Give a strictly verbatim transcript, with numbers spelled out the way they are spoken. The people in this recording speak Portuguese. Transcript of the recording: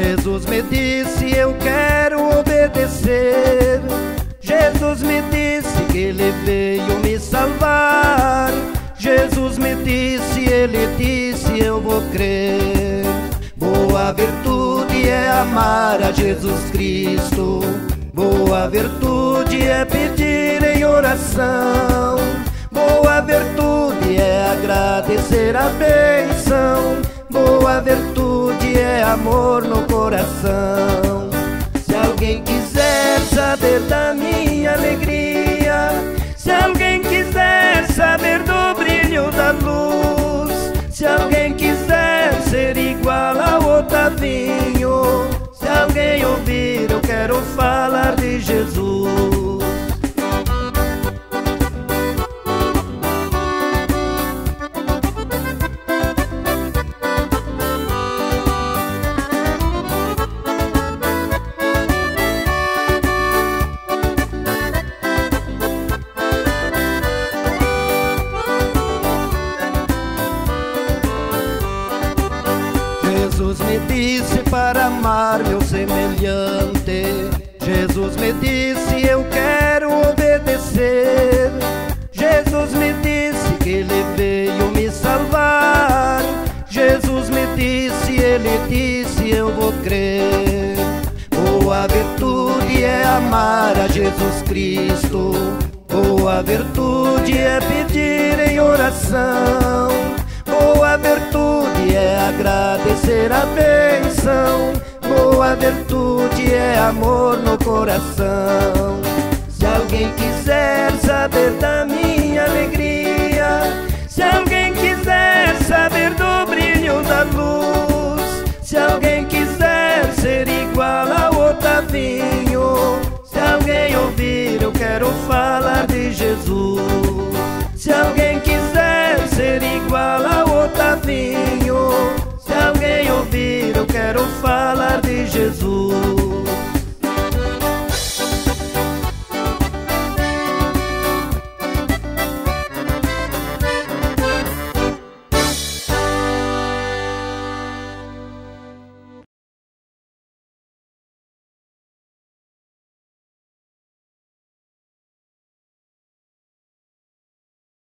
Jesus me disse, eu quero obedecer. Jesus me disse que Ele veio me salvar. Jesus me disse, Ele disse, eu vou crer. Boa virtude é amar a Jesus Cristo. Boa virtude é pedir em oração. Boa virtude é agradecer a bênção. Boa virtude é amor no coração. Se alguém quiser saber da minha alegria, se alguém quiser saber do brilho da luz, se alguém quiser ser igual ao Otavinho, se alguém ouvir, eu quero falar de Jesus. Jesus me disse para amar meu semelhante. Jesus me disse, eu quero obedecer. Jesus me disse que Ele veio me salvar. Jesus me disse, Ele disse, eu vou crer. Boa virtude é amar a Jesus Cristo. Boa virtude é pedir em oração. Boa virtude é agradecer a bênção. Boa virtude é amor no coração. Se alguém quiser saber da minha alegria, se alguém quiser saber do brilho da luz, se alguém quiser ser igual ao Otavinho,